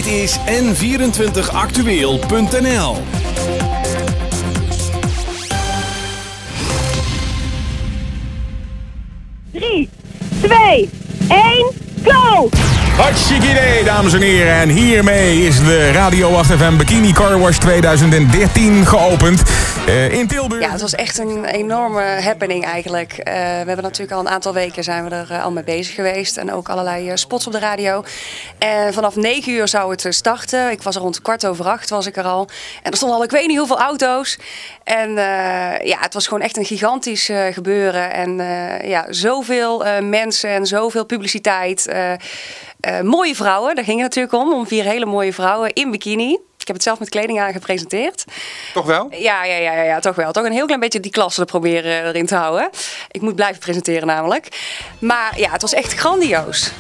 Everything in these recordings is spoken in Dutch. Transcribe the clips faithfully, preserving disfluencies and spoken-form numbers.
Dit is N vierentwintig actueel punt n l. drie, twee, één, go! Hartstikke idee, dames en heren. En hiermee is de Radio acht F M Bikini Car Wash tweeduizend dertien geopend uh, in Tilburg. Ja, het was echt een enorme happening eigenlijk. Uh, we hebben natuurlijk al een aantal weken zijn we er uh, al mee bezig geweest. En ook allerlei uh, spots op de radio. En vanaf negen uur zou het starten. Ik was er rond kwart over acht was ik er al. En er stonden al ik weet niet hoeveel auto's. En uh, ja, het was gewoon echt een gigantisch uh, gebeuren. En uh, ja, zoveel uh, mensen en zoveel publiciteit. Uh, Uh, mooie vrouwen, daar ging het natuurlijk om. Om vier hele mooie vrouwen in bikini. Ik heb het zelf met kleding aan gepresenteerd. Toch wel? Ja, ja, ja, ja, ja, toch wel. Toch een heel klein beetje die klasse proberen erin te houden. Ik moet blijven presenteren namelijk. Maar ja, het was echt grandioos.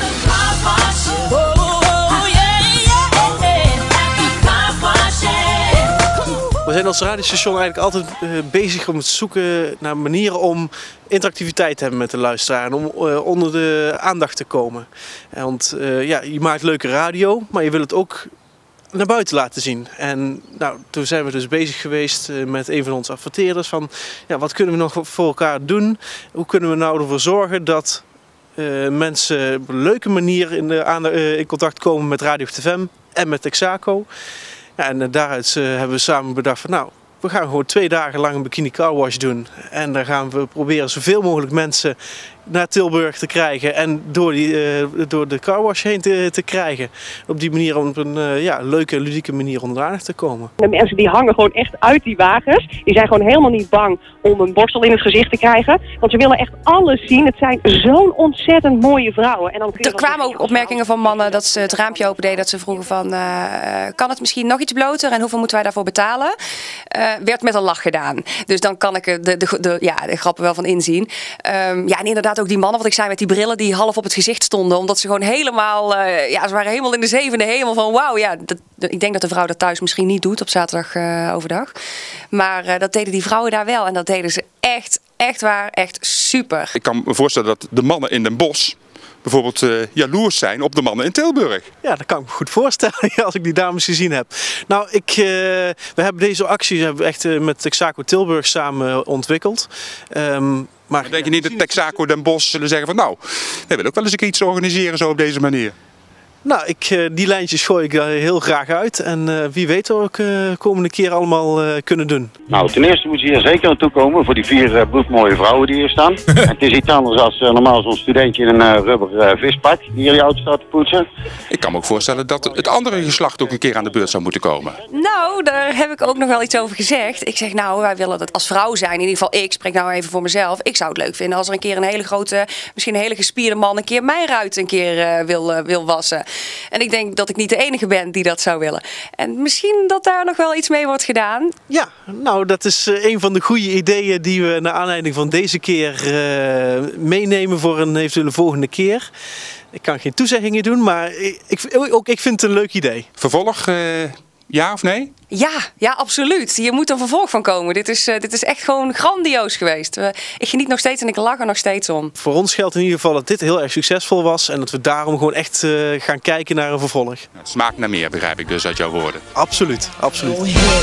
We zijn als radiostation eigenlijk altijd uh, bezig om het zoeken naar manieren om interactiviteit te hebben met de luisteraar en om uh, onder de aandacht te komen. En want uh, ja, je maakt leuke radio, maar je wil het ook naar buiten laten zien. En nou, toen zijn we dus bezig geweest uh, met een van onze adverteerders van ja, wat kunnen we nog voor elkaar doen? Hoe kunnen we nou ervoor zorgen dat uh, mensen op een leuke manier in, de, aan de, uh, in contact komen met Radio acht F M en met Texaco. Ja, en daaruit uh, hebben we samen bedacht van nou, we gaan gewoon twee dagen lang een bikini car wash doen. En dan gaan we proberen zoveel mogelijk mensen naar Tilburg te krijgen en door, die, uh, door de car wash heen te, te krijgen. Op die manier op een uh, ja, leuke, ludieke manier onder de aandacht te komen. De mensen die hangen gewoon echt uit die wagens. Die zijn gewoon helemaal niet bang om een borstel in het gezicht te krijgen. Want ze willen echt alles zien. Het zijn zo'n ontzettend mooie vrouwen. En dan kun je er kwamen ook opmerkingen van mannen dat ze het raampje opendeden. Dat ze vroegen van, uh, kan het misschien nog iets bloter en hoeveel moeten wij daarvoor betalen? Uh, werd met een lach gedaan. Dus dan kan ik er de, de, de, ja, de grappen wel van inzien. Um, ja, en inderdaad ook die mannen, wat ik zei, met die brillen die half op het gezicht stonden. Omdat ze gewoon helemaal, uh, ja, ze waren helemaal in de zevende hemel van wauw. Ja, dat, ik denk dat de vrouw dat thuis misschien niet doet op zaterdag uh, overdag. Maar uh, dat deden die vrouwen daar wel. En dat deden ze echt, echt waar, echt super. Ik kan me voorstellen dat de mannen in Den Bosch bijvoorbeeld uh, jaloers zijn op de mannen in Tilburg. Ja, dat kan ik me goed voorstellen als ik die dames gezien heb. Nou, ik, uh, we hebben deze acties hebben we echt uh, met Texaco Tilburg samen ontwikkeld. Um, Maar, maar denk je niet dat Texaco Den Bosch zullen zeggen van nou, wij willen ook wel eens iets organiseren zo op deze manier? Nou, ik, uh, die lijntjes gooi ik uh, heel graag uit en uh, wie weet wat we ook uh, de komende keer allemaal uh, kunnen doen. Nou, ten eerste moet je hier zeker naartoe komen voor die vier uh, bloedmooie vrouwen die hier staan. En het is iets anders als uh, normaal zo'n studentje in een uh, rubber uh, vispak die hier je auto staat te poetsen. Ik kan me ook voorstellen dat het andere geslacht ook een keer aan de beurt zou moeten komen. Nou, daar heb ik ook nog wel iets over gezegd. Ik zeg nou, wij willen dat als vrouw zijn. In ieder geval ik, spreek nou even voor mezelf. Ik zou het leuk vinden als er een keer een hele grote, misschien een hele gespierde man een keer mijn ruit een keer uh, wil, uh, wil wassen. En ik denk dat ik niet de enige ben die dat zou willen. En misschien dat daar nog wel iets mee wordt gedaan. Ja, nou dat is uh, een van de goede ideeën die we naar aanleiding van deze keer uh, meenemen voor een eventuele volgende keer. Ik kan geen toezeggingen doen, maar ik, ook ik vind het een leuk idee. Vervolg, uh, ja of nee? Ja, ja, absoluut. Hier moet een vervolg van komen. Dit is, uh, dit is echt gewoon grandioos geweest. Uh, ik geniet nog steeds en ik lach er nog steeds om. Voor ons geldt in ieder geval dat dit heel erg succesvol was en dat we daarom gewoon echt uh, gaan kijken naar een vervolg. Het smaakt naar meer, begrijp ik dus uit jouw woorden. Absoluut, absoluut.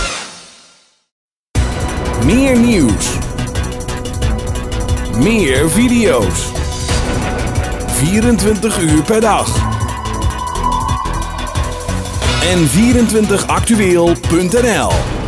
Meer nieuws. Meer video's. vierentwintig uur per dag. N vierentwintig actueel punt n l